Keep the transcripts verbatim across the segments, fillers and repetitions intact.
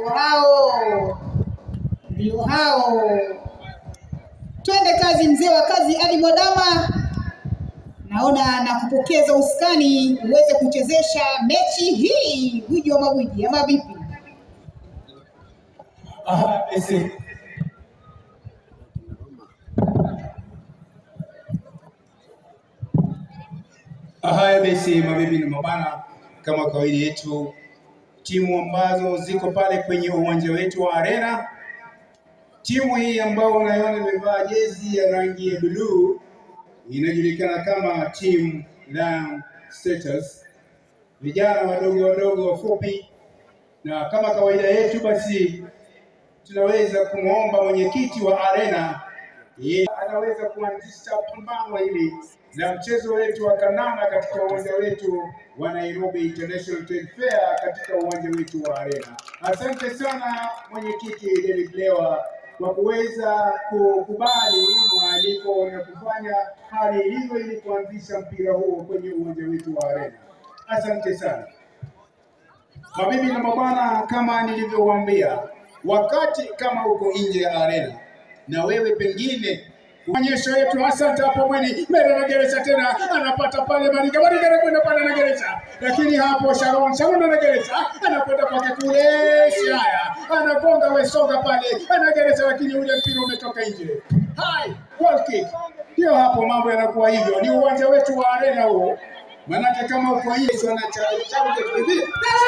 ndio hao, ndio hao. Twende kazi mzee wa kazi Ali Mwadama. Naona na kupokeza uskani uweze kuchezesha mechi hii, gwiji wa magwiji ama vipi? Aha, ese. Aha, basi mabibi na mabana, kama kawaida yetu, timu ambazo ziko pale kwenye uwanja wetu wa Arena. Timu hii ambayo unaiona imevaa jezi ya rangi ya blue inajulikana kama Team Lion Status. Vijana wadogo wadogo wafupi, na kama kawaida yetu basi tunaweza kumwomba mwenyekiti wa Arena yeye anaweza kuanzisha pambano hili na mchezo wetu wa kandanda katika uwanja wetu wa Nairobi International Trade Fair katika uwanja wetu wa Arena. Asante sana mwenyekiti David Lewa kwa kuweza kukubali mwaliko na kufanya hali hiyo ili kuanzisha mpira huo kwenye uwanja wetu wa Arena. Asante sana. Mabibi na mabwana, kama nilivyowaambia, wakati kama uko nje ya Arena na wewe pengine onyesho yetu, asante hapo mweni mbele na geresha tena anapata pale Mariga Mariga anakwenda pale na geresha, lakini hapo Sharon Sharon na geresha anakwenda kwake kule haya anagonga Wesonga pale ana geresha, lakini ule mpira umetoka nje. Hai goal kick. Ndio hapo mambo yanakuwa hivyo, ni uwanja wetu wa Arena huo, manake kama uko nje wanacheza chao vile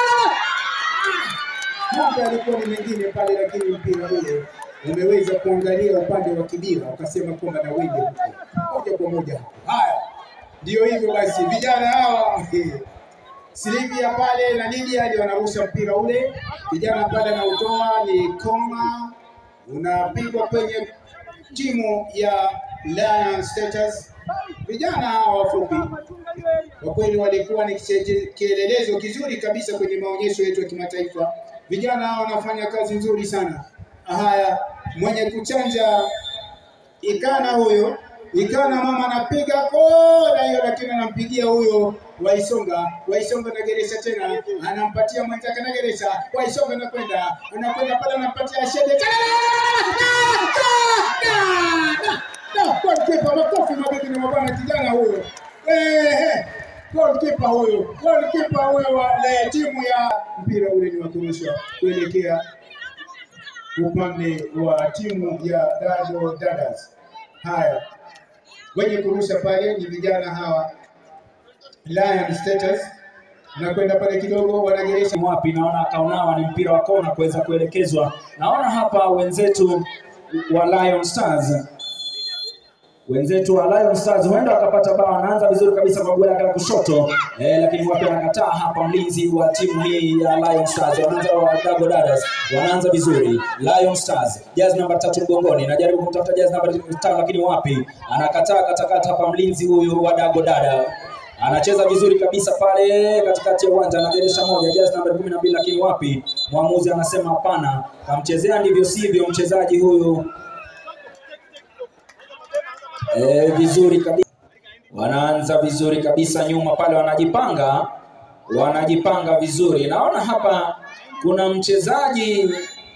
mambo yalikuwa ni mengine pale, lakini mpira ule umeweza kuangalia upande wa Kibira ukasema kwamba na wende huko moja kwa moja. Haya ndio hivyo basi, vijana hawa Silvia pale na Lydia ndio wanarusha mpira ule, vijana pale na utoa ni koma unapigwa kwenye timu ya Lion Status. Vijana hawa wafupi kwa kweli walikuwa ni kielelezo kizuri kabisa kwenye maonyesho yetu ya kimataifa. Vijana hawa wanafanya kazi nzuri sana. Haya, mwenye kuchanja Ikana huyo, Ikana mama anapiga kona hiyo, lakini anampigia huyo Waisonga, Waisonga na geresha tena, anampatia mwenzake na geresha, Waisonga anakwenda, anakwenda pale anampatia Shede. Goalkeeper makofi mabibi na mabwana, kijana huyo. Eh, goalkeeper huyo, goalkeeper huyo wa timu ya mpira ule ni wa kurusha kuelekea upande wa timu ya Dago Dadas. Haya, wenye kurusha pale ni vijana hawa Lion Status, na kwenda pale kidogo wanageresha wapi, naona kaonawa ni mpira wa kona kuweza kuelekezwa. Naona hapa wenzetu wa Lion Stars wenzetu wa Lion Stars huenda wakapata bao. Anaanza vizuri kabisa kwa goli la kushoto eh, lakini wapi anakataa hapa mlinzi wa timu hii ya Lion Stars. Wanaanza wa Dago Dadas, wanaanza vizuri Lion Stars, jezi namba tatu mgongoni, anajaribu kutafuta jezi namba tano lakini wapi anakataa katakata hapa mlinzi huyu wa Dago Dada. Anacheza vizuri kabisa pale katikati ya uwanja, anageresha moja jezi namba kumi na mbili lakini wapi mwamuzi anasema hapana, kamchezea ndivyo sivyo mchezaji huyu. Eh, vizuri kabisa. Wanaanza vizuri kabisa nyuma pale, wanajipanga. Wanajipanga vizuri. Naona hapa kuna mchezaji.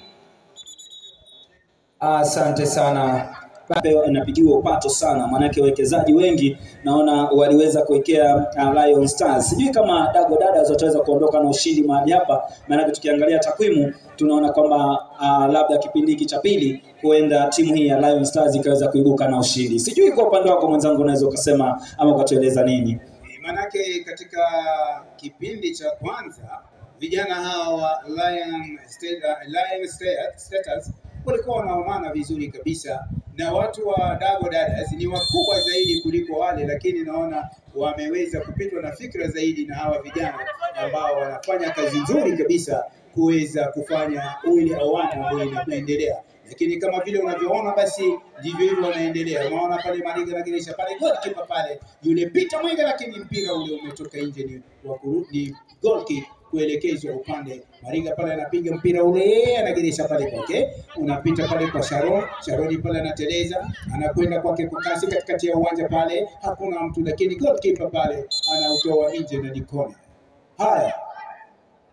Asante sana. Bado inapigiwa upato sana, manake wawekezaji wengi naona waliweza kuwekea uh, Lion Stars. Sijui kama Dago Dadas wataweza kuondoka na ushindi mahali hapa, manake tukiangalia takwimu tunaona kwamba uh, labda kipindi hiki cha pili huenda timu hii ya Lion Stars ikaweza kuibuka na ushindi. Sijui kwa upande wako mwenzangu unaweza ukasema ama ukatueleza nini? Manake katika kipindi cha kwanza vijana hawa wa Lion Status, Lion Status walikuwa wanaonana vizuri kabisa, na watu wa Dago Dadas ni wakubwa zaidi kuliko wale, lakini naona wameweza kupitwa na fikra zaidi na hawa vijana ambao wanafanya kazi nzuri kabisa kuweza kufanya ule awana ambao inaendelea. Lakini kama vile unavyoona basi ndivyo hivyo wanaendelea. Unaona pale Mariga na geresha pale goalkeeper pale yule Peter Mwenga, lakini mpira ule umetoka nje, ni wa kurudi goal kick kuelekezwa upande. Mariga pale anapiga mpira ule anageresha pale kwake, unapita pale kwa Sharon, Sharon pale anateleza, anakwenda kwake kwa kasi katikati ya uwanja pale, hakuna mtu, lakini goalkeeper pale anautoa nje na dikoni. Haya,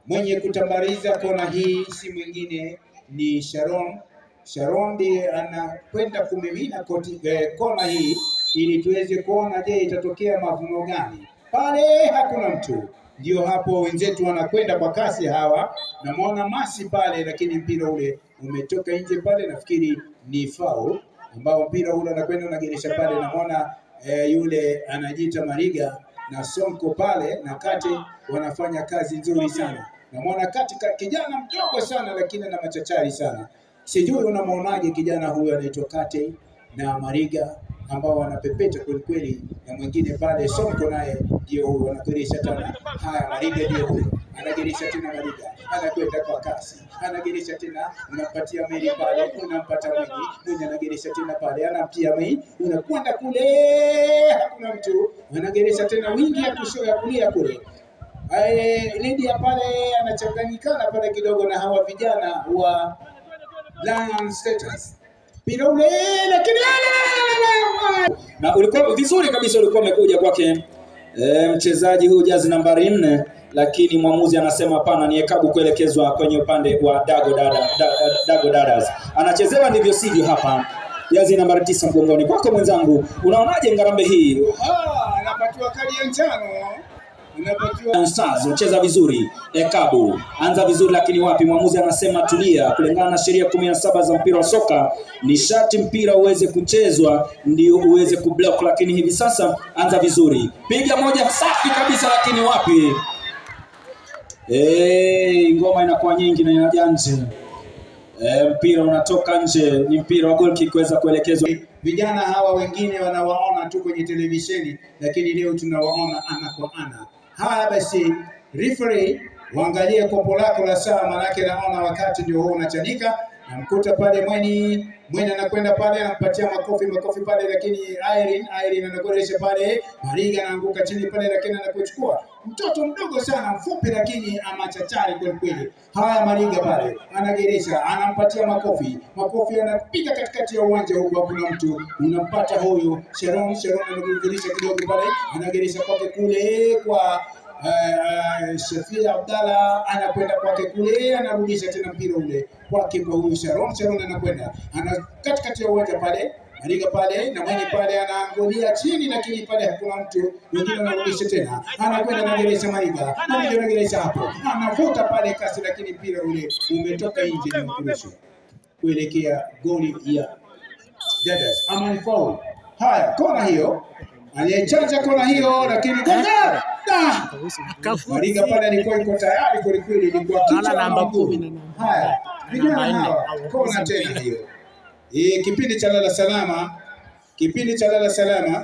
Mwenye kutambariza kona hii si mwingine ni Sharon. Sharon ndiye anakwenda kumimina koti, eh, kona hii ili tuweze kuona je itatokea mavuno gani. Pale hakuna mtu. Ndio hapo wenzetu wanakwenda kwa kasi hawa. Namuona Masi pale lakini mpira ule umetoka nje pale, nafikiri ni foul ambao mpira ule anakwenda unageresha pale. Namuona eh, yule anajiita Mariga na Sonko pale na Kate wanafanya kazi nzuri sana. Namuona Kate kijana mdogo sana lakini na machachari sana. Sijui unamuonaje kijana huyu anaitwa Kate na Mariga ambao wanapepeta kweli kweli, na mwingine pale Sonko naye ndio huyo anageresha tena. Haya, Mariga ndio huyo anageresha tena, Mariga anakwenda kwa kasi, anageresha tena, unampatia Meli pale, unampata Mwenye, Mwenye anageresha tena pale, anampia Mei, unakwenda kule, hakuna mtu, anageresha tena wingi ya kushoto ya kulia kule. Ae, Lydia pale anachanganyikana pale kidogo na hawa vijana wa Lion Status. Pira ule lakini na ulikuwa vizuri kabisa, ulikuwa umekuja kwake e, mchezaji huyu jazi nambari nne, lakini mwamuzi anasema hapana, ni Ekabu kuelekezwa kwenye upande wa Dago Dada, da, da, Dago Dadas. Anachezewa ndivyo sivyo hapa. Jazi nambari tisa mgongoni. Kwako mwenzangu, unaonaje ngarambe hii? Ah, anapatiwa kadi ya njano. Anapatiwa Stars mcheza vizuri. Ekabu anza vizuri lakini wapi, mwamuzi anasema tulia. Kulingana na sheria kumi na saba za mpira wa soka ni sharti mpira uweze kuchezwa ndio uweze kublock, lakini hivi sasa anza vizuri. Piga moja safi kabisa lakini wapi? Eh, ngoma inakuwa nyingi na inaja nje. E, mpira unatoka nje, ni mpira wa goal kick kuweza kuelekezwa. Vijana hawa wengine wanawaona tu kwenye televisheni, lakini leo tunawaona ana kwa ana. Haya basi, referee waangalie kopo lako la saa, manake naona wakati ndio huo unachanika. Namkuta pale Mweni, Mweni anakwenda pale anampatia makofi makofi pale, lakini Irene Irene anagoresha pale, Mariga anaanguka chini pale lakini anakuchukua. Mtoto mdogo sana mfupi lakini amachachari kweli kweli. Haya, Mariga pale anageresha, anampatia makofi. Makofi anapiga katikati ya uwanja huko, kuna mtu unampata huyu Sharon. Sharon anageresha kidogo pale, anageresha kwake kule kwa Uh, uh, Shafia Abdalla anakwenda kwake kule, anarudisha tena mpira ule kwake kwa huyu Sharon. Sharon anakwenda ana katikati ya uwanja pale, Mariga pale na Mwenye pale anaangulia chini, lakini pale hakuna mtu, wengine anarudisha tena, anakwenda na geresha Mariga, Mariga na geresha hapo, anavuta pale kasi, lakini mpira ule umetoka nje na kurusha kuelekea goli ya Dadas. Ama ni foul. Haya, kona hiyo aliyechanja kona hiyo, lakini kona Mariga pale alikuwa yuko tayari kweli kweli, ilikuwa kichwa namba kumi. Haya, vijana hawa kona tena hiyo. Eh, kipindi cha lala salama, kipindi cha lala salama.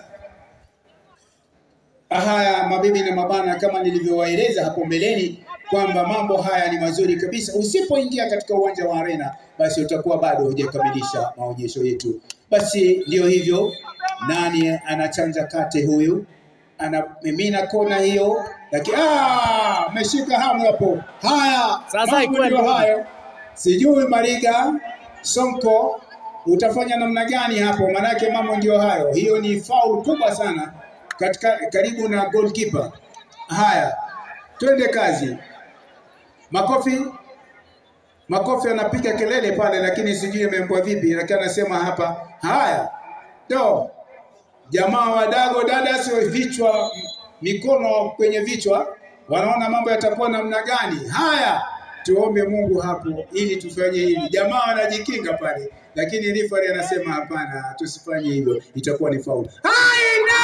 Haya mabibi na mabana, kama nilivyowaeleza hapo mbeleni kwamba mambo haya ni mazuri kabisa. Usipoingia katika uwanja wa Arena basi utakuwa bado hujakamilisha maonyesho yetu. Basi ndio hivyo, nani anachanja kate huyu? Anamimina kona hiyo, lakini ah, ameshika hamu hapo. Haya, sasa iko hayo. Sijui Mariga, Sonko utafanya namna gani hapo, manake mambo ndio hayo. Hiyo ni foul kubwa sana katika karibu na goalkeeper. Haya, twende kazi. Makofi. Makofi anapiga kelele pale, lakini sijui imembwa vipi, lakini anasema hapa. Haya. Do. Jamaa wa Dago Dadas vichwa mikono kwenye vichwa, wanaona mambo yatakuwa namna gani. Haya, tuombe Mungu hapo ili tufanye hivi. Jamaa wanajikinga pale, lakini referee anasema hapana, tusifanye hivyo, itakuwa ni foul. Haya,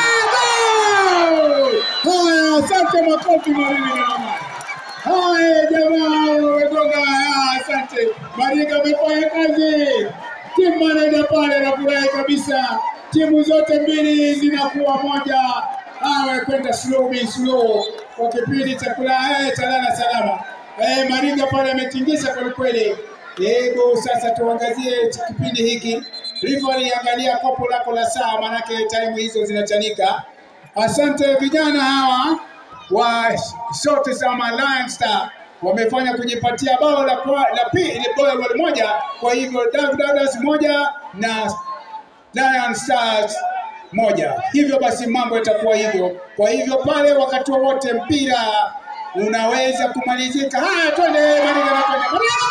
haya, asante makofi mwalimu na mama. Haya jamaa wegonga, asante. Mariga amefanya kazi. Timu anaenda pale na furahi kabisa. Timu zote mbili zinakuwa moja. Hawa kwenda slow be slow kwa kipindi cha kula eh talala salama. Eh, Mariga pale ametingisha kwa kweli. Hebu sasa tuangazie kipindi hiki. Referee angalia kopo lako la saa, manake time hizo zinachanika. Asante vijana hawa wa Sote Sama Lion Star wamefanya kujipatia bao la la pili, bao moja. Kwa hivyo Dago Dadas moja na Lion Stars moja. Hivyo basi mambo yatakuwa hivyo. Kwa hivyo pale wakati wote mpira unaweza kumalizika. Haya, twende Mariga na twende.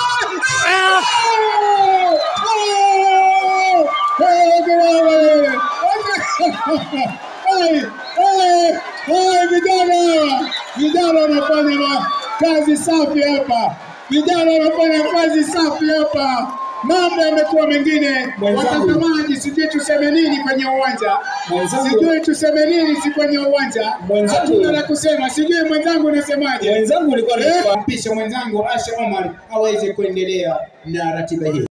Vijana, vijana wanafanya kazi safi hapa. Vijana wanafanya kazi safi hapa. Mambo yamekuwa mengine. Watazamaji, sijui tuseme nini kwenye uwanja. Sijui tuseme nini si kwenye uwanja. Hatuna la kusema. Sijui mwenzangu unasemaje? Mwenzangu nilikuwa eh, mpisha mwenzangu Asha Omar aweze kuendelea na ratiba hii.